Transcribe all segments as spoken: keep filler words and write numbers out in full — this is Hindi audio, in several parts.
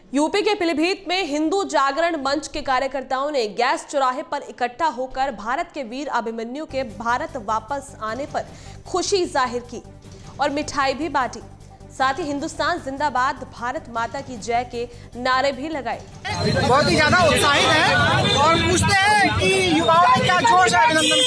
यूपी के पीलीभीत में हिंदू जागरण मंच के कार्यकर्ताओं ने गैस चौराहे पर इकट्ठा होकर भारत के वीर अभिमन्यु के भारत वापस आने पर खुशी जाहिर की और मिठाई भी बांटी। साथ ही हिंदुस्तान जिंदाबाद, भारत माता की जय के नारे भी लगाए। बहुत ही ज्यादा उत्साहित है और पूछते हैं कि युवाओं में क्या जोश है अभिनंदन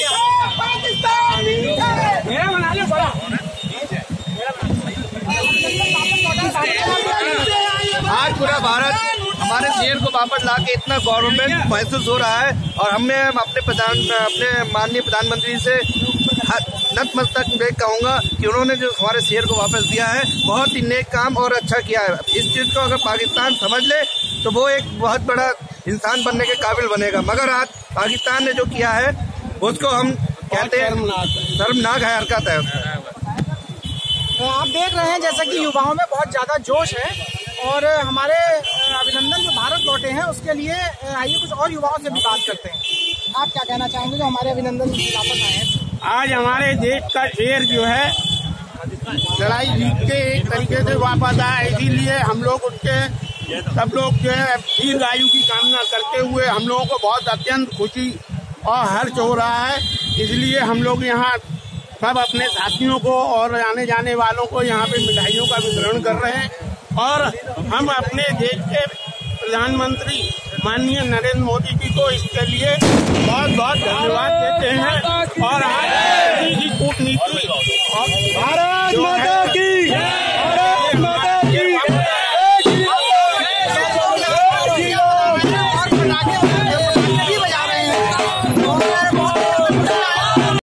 के। आज पूरा भारत हमारे शेर को वापस लाके इतना गवर्नमेंट महसूस हो रहा है और हमने अपने प्रधान अपने माननीय प्रधानमंत्री से नतमस्तक मैं कहूँगा कि उन्होंने जो हमारे शेर को वापस दिया है बहुत ही नेक काम और अच्छा किया है। इस चीज़ को अगर पाकिस्तान समझ ले तो वो एक बहुत बड़ा इंसान बनने के काबिल बनेगा, मगर आज पाकिस्तान ने जो किया है उसको हम कहते हैं शर्मनाक है हरकत है। तो आप देख रहे हैं जैसा कि युवाओं में बहुत ज्यादा जोश है और हमारे अभिनंदन जो भारत लौटे हैं उसके लिए आइए कुछ और युवाओं से भी बात करते हैं। आप क्या कहना चाहेंगे जो हमारे अभिनंदन वापस आए हैं? आज हमारे देश का शेर जो है लड़ाई जीत के एक तरीके से वापस आया, इसीलिए हम लोग उसके सब लोग जो है दीर्घ आयु की कामना करते हुए हम लोगों को बहुत अत्यंत खुशी और हर्ष हो रहा है। इसलिए हम लोग यहाँ सब अपने साथियों को और आने जाने वालों को यहाँ पे मिठाइयों का वितरण कर रहे हैं और हम अपने देश के प्रधानमंत्री माननीय नरेंद्र मोदी जी को इसके लिए बहुत बहुत धन्यवाद देते हैं और आज की कूटनीति और भारत